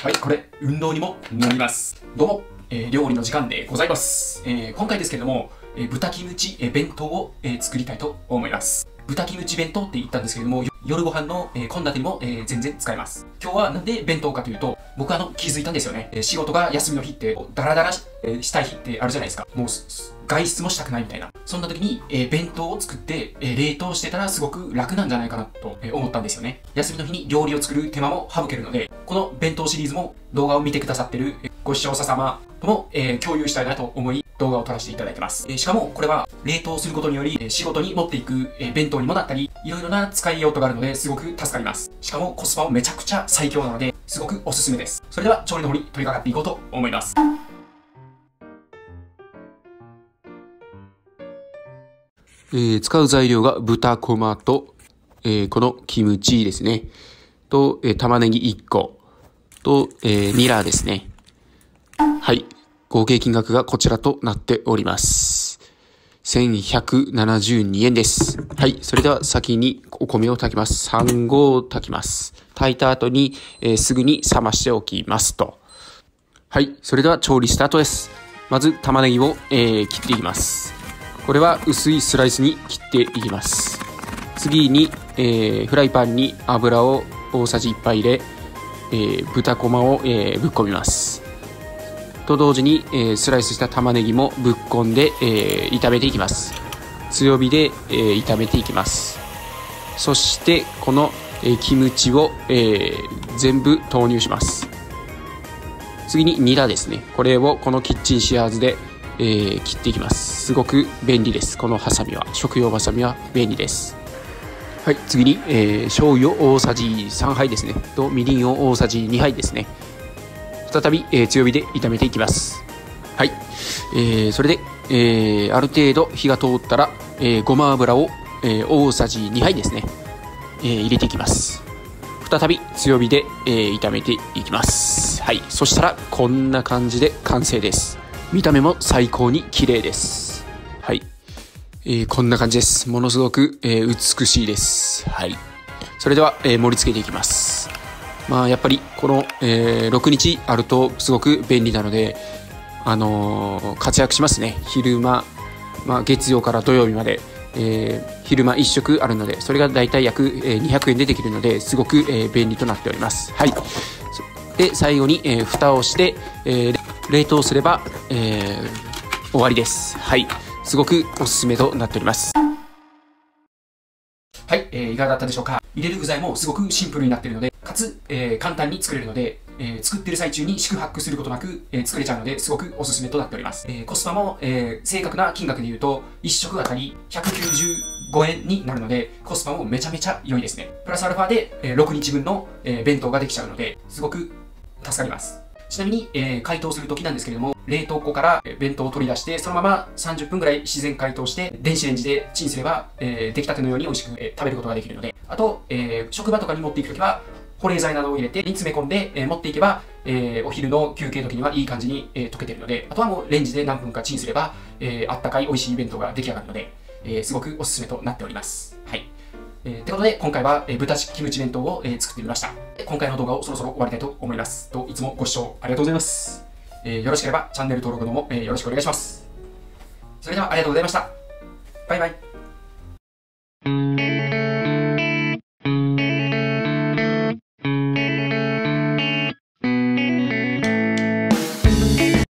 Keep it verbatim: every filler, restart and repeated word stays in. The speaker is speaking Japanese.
はい、これ、運動にもなります。どうも、えー、料理の時間でございます。えー、今回ですけれども、えー、豚キムチ、えー、弁当を、えー、作りたいと思います。豚キムチ弁当って言ったんですけれども、夜ご飯の献立、えー、にも、えー、全然使えます。今日はなんで弁当かというと、僕はあの気づいたんですよね。えー、仕事が休みの日って、ダラダラし、えー、したい日ってあるじゃないですか。もう外出もしたくないみたいな。そんな時に、えー、弁当を作って、えー、冷凍してたらすごく楽なんじゃないかなと、えー、思ったんですよね。休みの日に料理を作る手間も省けるので、この弁当シリーズも動画を見てくださってるご視聴者様とも、えー、共有したいなと思い動画を撮らせていただいてます。えー、しかもこれは冷凍することにより、えー、仕事に持っていく、えー、弁当にもなったり、いろいろな使い用途があるのですごく助かります。しかもコスパもめちゃくちゃ最強なので、すごくおすすめです。それでは調理の方に取り掛かっていこうと思います。 えー、使う材料が豚こまと、えー、このキムチですね。と、えー、玉ねぎいっこ。と、えー、ニラですね。はい。合計金額がこちらとなっております。せんひゃくななじゅうにえんです。はい。それでは先にお米を炊きます。さん合炊きます。炊いた後に、えー、すぐに冷ましておきますと。はい。それでは調理スタートです。まず玉ねぎを、えー、切っていきます。これは薄いスライスに切っていきます。次に、えー、フライパンに油を大さじいっぱい入れ、えー、豚こまを、えー、ぶっ込みます。と同時に、えー、スライスした玉ねぎもぶっ込んで、えー、炒めていきます。強火で、えー、炒めていきます。そしてこの、えー、キムチを、えー、全部投入します。次にニラですね。これをこのキッチンシェアーズでえー、切っていきます。すごく便利です。このハサミは、食用ハサミは便利です。はい、次に、えー、醤油を大さじさんはいですね。と、みりんを大さじにはいですね。再び、えー、強火で炒めていきます。はい、えー、それで、えー、ある程度火が通ったら、えー、ごま油を、えー、大さじにはいですね、えー、入れていきます。再び強火で、えー、炒めていきます。はい、そしたらこんな感じで完成です。見た目も最高に綺麗です。はい、えー、こんな感じです。ものすごく、えー、美しいです。はい、それでは、えー、盛り付けていきます。まあやっぱりこの、えー、ろくにちあるとすごく便利なので、あのー、活躍しますね。昼間、まあ、月曜から土曜日まで、えー、昼間いっ食あるので、それがだいたい約にひゃくえんでできるので、すごく、えー、便利となっております。はい、で最後に、えー、蓋をして、えー冷凍すれば、えー、終わりです。はい。すごくおすすめとなっております。 はい、えー、いかがだったでしょうか。入れる具材もすごくシンプルになっているので、かつ、えー、簡単に作れるので、えー、作ってる最中に四苦八苦することなく、えー、作れちゃうので、すごくおすすめとなっております。えー、コスパも、えー、正確な金額で言うと、いっ食あたりひゃくきゅうじゅうごえんになるので、コスパもめちゃめちゃ良いですね。プラスアルファで、えー、ろくにちぶんの、えー、弁当ができちゃうので、すごく助かります。ちなみに、えー、解凍するときなんですけれども、冷凍庫から弁当を取り出して、そのままさんじゅっぷんぐらい自然解凍して、電子レンジでチンすれば、えー、出来たてのように美味しく、えー、食べることができるので、あと、えー、職場とかに持っていくときは、保冷剤などを入れて、に詰め込んで、えー、持っていけば、えー、お昼の休憩時にはいい感じに、えー、溶けてるので、あとはもうレンジで何分かチンすれば、えー、あったかい美味しい弁当が出来上がるので、えー、すごくおすすめとなっております。はい。えー、ってことで、今回は、えー、豚キムチ弁当を、えー、作ってみました。今回の動画をそろそろ終わりたいと思います。といつもご視聴ありがとうございます。えー、よろしければチャンネル登録の方も、えー、よろしくお願いします。それではありがとうございました。バイバイ。